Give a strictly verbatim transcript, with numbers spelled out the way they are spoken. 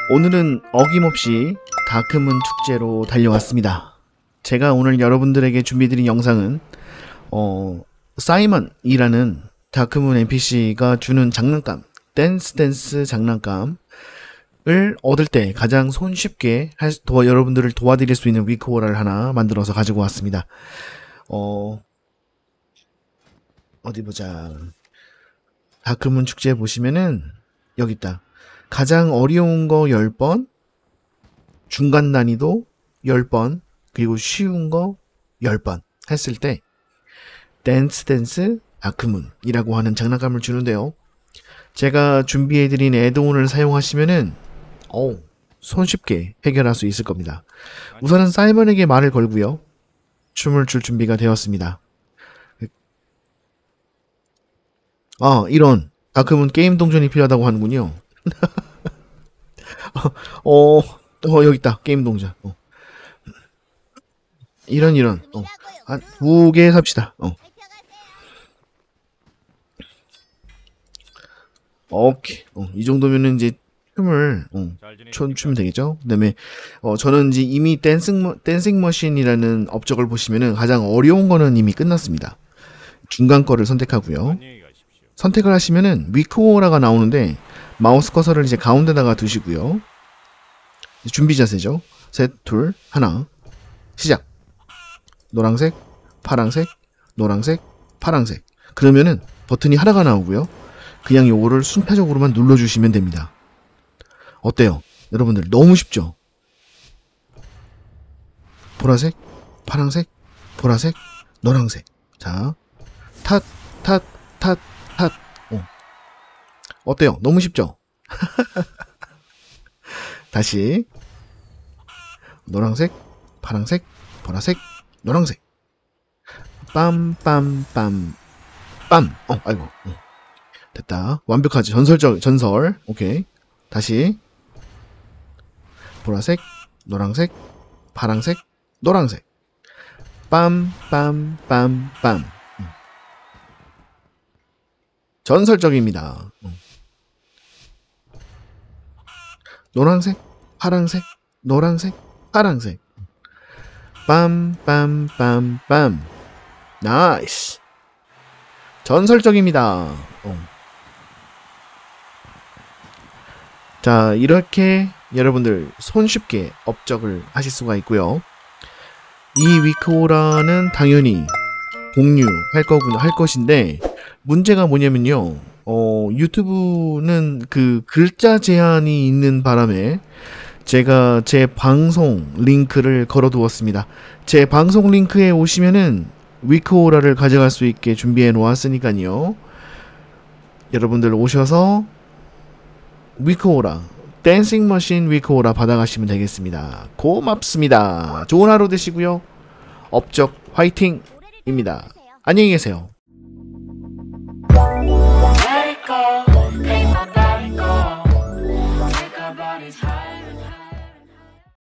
오늘은 어김없이 다크문 축제로 달려왔습니다. 제가 오늘 여러분들에게 준비드린 영상은 어, 사이먼이라는 다크문 엔피씨가 주는 장난감, 댄스 댄스 장난감을 얻을 때 가장 손쉽게 할, 도와, 여러분들을 도와드릴 수 있는 위크오라를 하나 만들어서 가지고 왔습니다. 어, 어디 보자. 다크문 축제 보시면은 여기 있다. 가장 어려운 거 열 번, 중간 난이도 열 번, 그리고 쉬운 거 열 번 했을 때 댄스 댄스 다크문이라고 하는 장난감을 주는데요. 제가 준비해드린 애드온을 사용하시면은 어우, 손쉽게 해결할 수 있을 겁니다. 우선은 사이먼에게 말을 걸고요. 춤을 출 준비가 되었습니다. 아, 이런 다크문 게임 동전이 필요하다고 하는군요. 어, 어, 여기 있다. 게임 동전. 어. 이런, 이런. 어. 한 두 개 삽시다. 어. 오케이. 어, 이 정도면은 이제 춤을, 어, 춤, 추면 되겠죠? 그 다음에, 어, 저는 이제 이미 댄싱, 댄싱 머신이라는 업적을 보시면은 가장 어려운 거는 이미 끝났습니다. 중간 거를 선택하고요. 선택을 하시면은 위크오라가 나오는데, 마우스 커서를 이제 가운데다가 두시고요. 준비 자세죠. 셋, 둘, 하나. 시작. 노란색, 파란색, 노란색, 파란색. 그러면은 버튼이 하나가 나오고요. 그냥 요거를 순차적으로만 눌러주시면 됩니다. 어때요? 여러분들 너무 쉽죠? 보라색, 파란색, 보라색, 노란색. 자, 탓, 탓, 탓, 탓. 어. 어때요? 너무 쉽죠? 다시 노란색, 파란색, 보라색, 노란색. 빰빰빰 빰. 어, 아이고. 어. 됐다. 완벽하지. 전설적 전설. 오케이. 다시 보라색, 노란색, 파란색, 노란색. 빰빰빰빰. 전설적입니다. 노란색, 파란색, 노란색, 파란색. 빰빰빰빰. 나이스. 전설적입니다. 어. 자, 이렇게 여러분들 손쉽게 업적을 하실 수가 있고요. 이 위크오라는 당연히 공유할 거군 할 것인데 문제가 뭐냐면요. 어, 유튜브는 그 글자 제한이 있는 바람에 제가 제 방송 링크를 걸어 두었습니다. 제 방송 링크에 오시면은 위크오라를 가져갈 수 있게 준비해 놓았으니까요. 여러분들 오셔서 위크오라, 댄싱 머신 위크오라 받아가시면 되겠습니다. 고맙습니다. 좋은 하루 되시고요. 업적 화이팅입니다. 안녕히 계세요.